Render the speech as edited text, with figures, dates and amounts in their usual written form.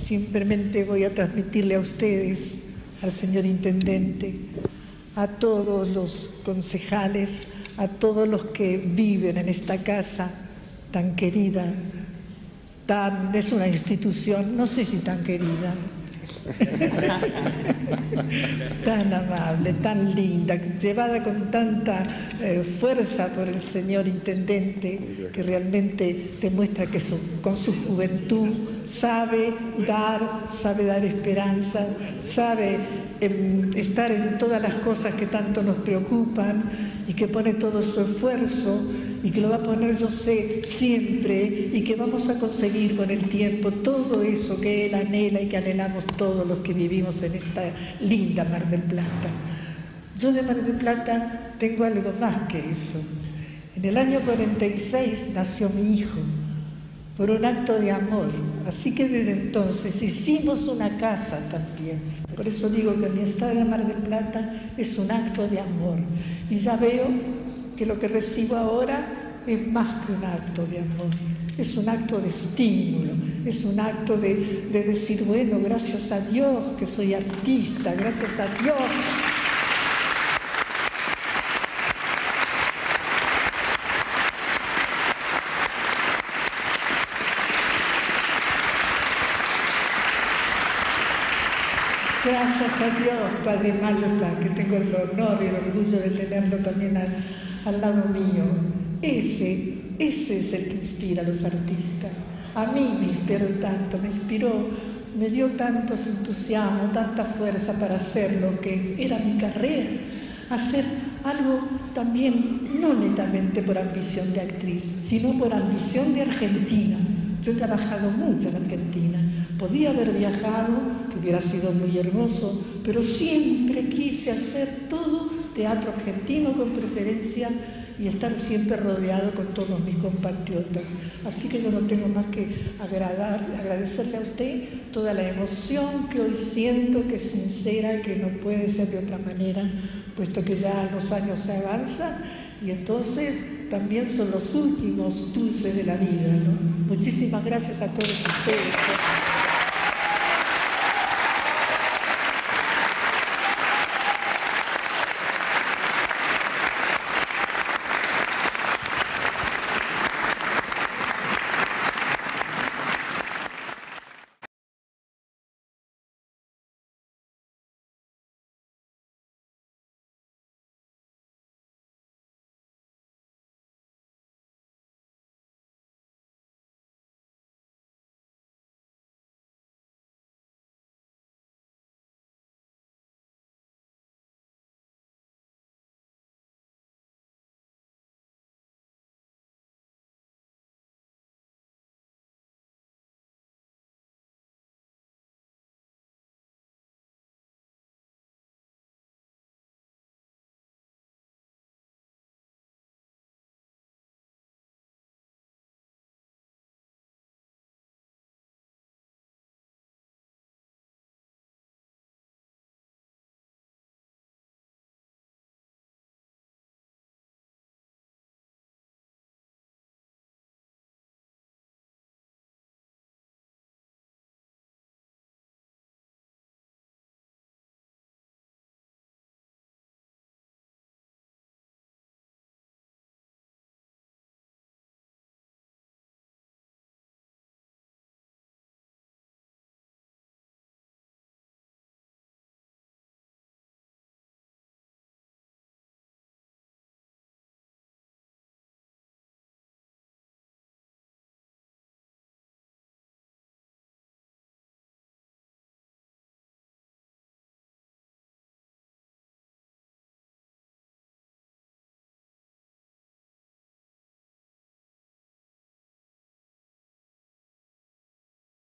simplemente voy a transmitirle a ustedes, al señor Intendente, a todos los concejales, a todos los que viven en esta casa tan querida, es una institución, no sé si tan querida, tan amable, tan linda, llevada con tanta fuerza por el señor Intendente, que realmente demuestra que con su juventud sabe dar esperanza, sabe estar en todas las cosas que tanto nos preocupan y que pone todo su esfuerzo y que lo va a poner, yo sé, siempre, y que vamos a conseguir con el tiempo todo eso que él anhela y que anhelamos todos los que vivimos en esta linda Mar del Plata. Yo de Mar del Plata tengo algo más que eso. En el año 46 nació mi hijo, por un acto de amor. Así que desde entonces hicimos una casa también. Por eso digo que mi estado en la Mar del Plata es un acto de amor. Y ya veo que lo que recibo ahora es más que un acto de amor. Es un acto de estímulo, es un acto de decir, bueno, gracias a Dios que soy artista, gracias a Dios. Gracias a Dios, Padre Malfa, que tengo el honor y el orgullo de tenerlo también al lado mío. Ese es el que inspira a los artistas. A mí me inspiró tanto, me dio tanto entusiasmo, tanta fuerza para hacer lo que era mi carrera, hacer algo también, no netamente por ambición de actriz, sino por ambición de Argentina. Yo he trabajado mucho en Argentina, podía haber viajado, que hubiera sido muy hermoso, pero siempre quise hacer todo teatro argentino con preferencia y estar siempre rodeado con todos mis compatriotas. Así que yo no tengo más que agradecerle a usted toda la emoción que hoy siento, que es sincera, que no puede ser de otra manera, puesto que ya los años se avanzan y entonces también son los últimos dulces de la vida, ¿no? Muchísimas gracias a todos ustedes.